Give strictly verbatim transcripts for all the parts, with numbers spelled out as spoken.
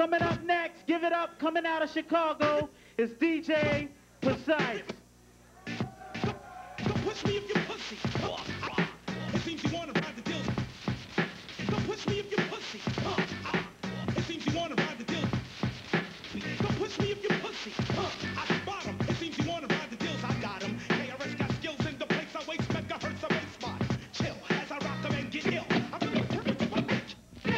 Coming up next, give it up, coming out of Chicago, is D J Presyce. Don't push me if you're pussy. It seems you wanna ride the deal. Don't push me if you're pussy. It seems you wanna ride the deal. Don't push me if you're pussy. I spot 'em. It seems you wanna ride the deals. I got 'em. K R S got skills in the place. I waste megahertz of bass spot. Chill as I rock 'em and get ill. I'm gonna turn into a bitch.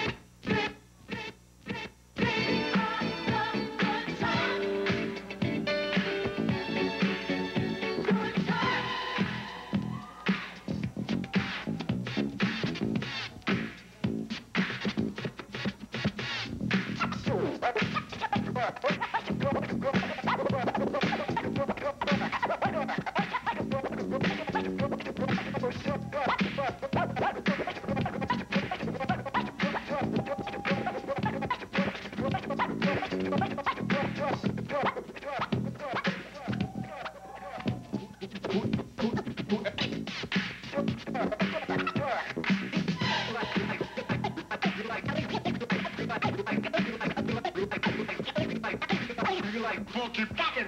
Funky fucking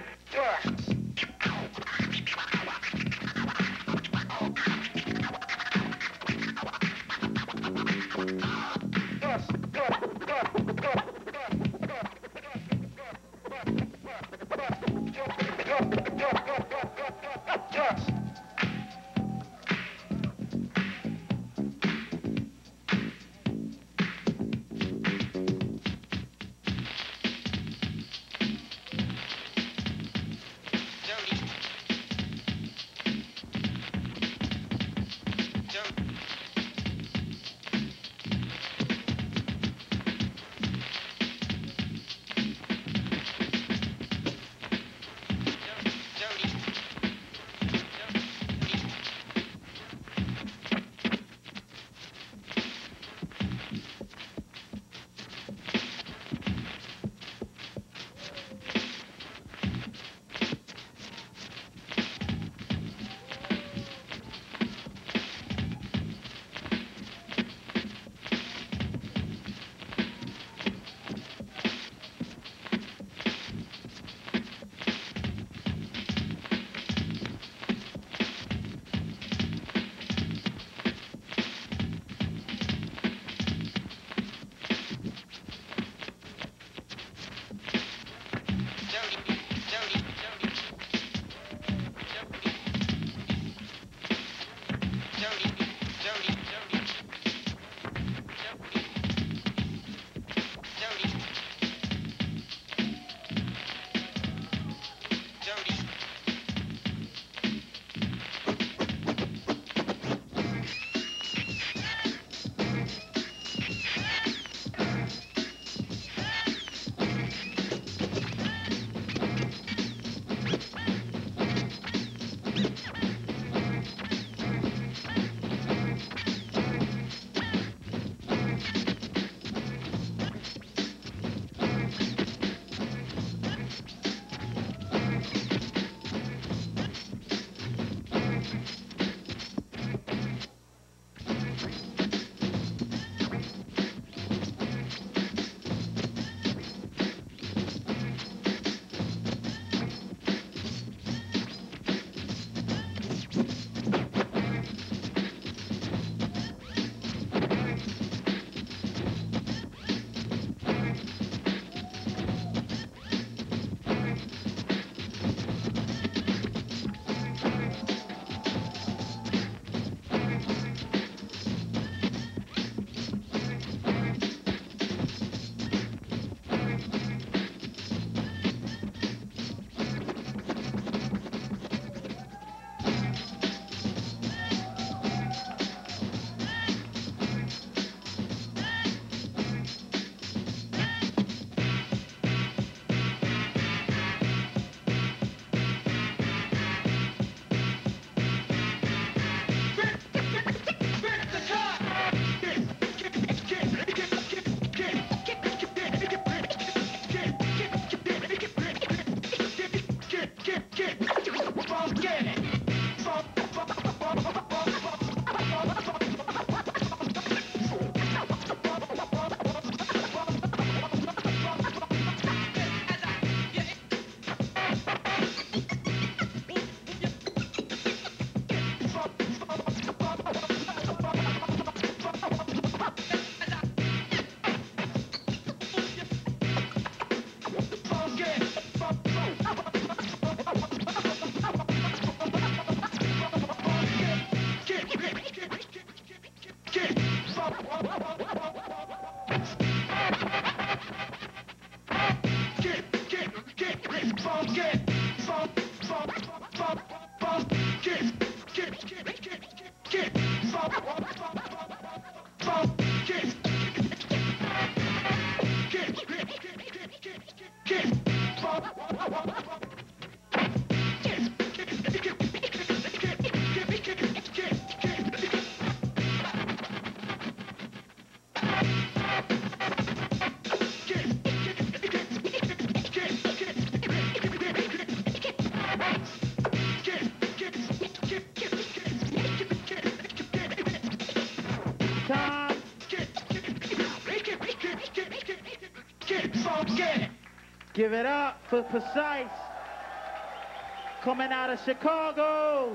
funky. Give it up for Presyce. Coming out of Chicago.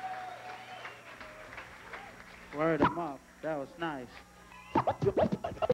Word him up. That was nice.